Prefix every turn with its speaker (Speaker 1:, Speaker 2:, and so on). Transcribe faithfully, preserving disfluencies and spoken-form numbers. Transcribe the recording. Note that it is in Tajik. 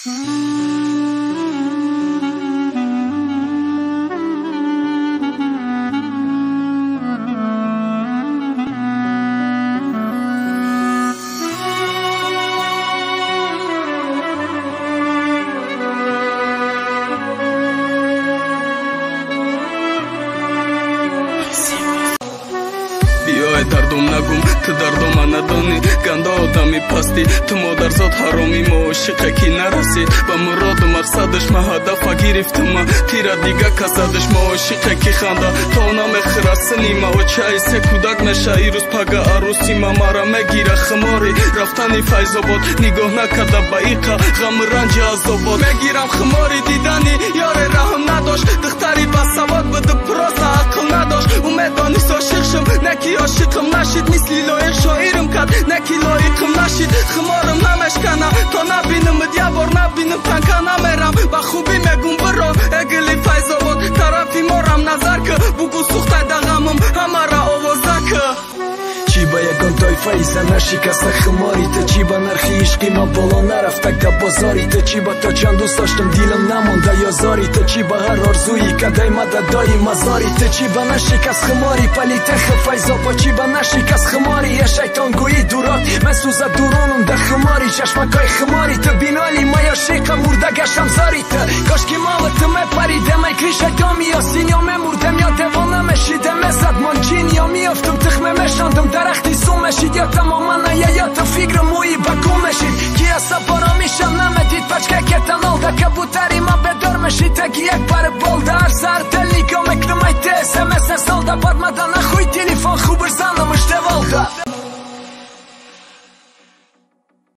Speaker 1: Io e dardum nagum, të dardum anadoni Ganda odami pasti, të modar zot haromi Mo shikhe ki narasi Ba më rodë maqsadësh ma hadafa girift ma Tira diga kasadësh mo shikhe ki khanda Tona me khrasenima O qaj se kudak me shairus paga arusima Mara me gira khmari Raftani fajzobot Nigoh na kada baika Gam ranji azobot Me giram khmari didani Yare rahëm nadosh Dëhtari basavot Bëdë prosa akıl nadosh U me doni so shikshëm Neki o shikëm nashit Misli lo i shoirëm kat Neki lo i këm nashit Khmarëm na me shkana To na binëm më djabor Na binëm tanka na me ram Ba khubi me gumbëro E gëli fajzovot Tarafi moram nazarkë Buku suhtaj da gamëm Hamara ovo zakë
Speaker 2: Qiba je kontoj fajza na shika sa khëmari Të qiba nërhi ishki ma bolonar Aftak da bozari Të qiba to qandu sa shtëm dilëm namon da jo zari Të qiba har orzuji Ka daj ma da doj i mazari Të qiba na shika s'khëmari Pali të khë fajzo Po qiba na shika s'khëmari E shajton gu i durat Me suza duronëm da khëmari Qash ma kaj khëmari Të binali ma jo shika Murda gasham zari Të koshki malë të me pari Dhe me kri shajtomi Jo si njo me mur Dhe mjo të vona me shite me sat Mon qin jo mi oftëm të khme me shandëm Rachti su me shit, jo të momana, ja jo të figrë mu i baku me shit Kia sa poro mi shëm në me dit, pa qke kjetë nol Da ka butari ma bedor me shit, e gjek pare bol Da arsa artel niko me këtë majte Se me se sol da pat ma dana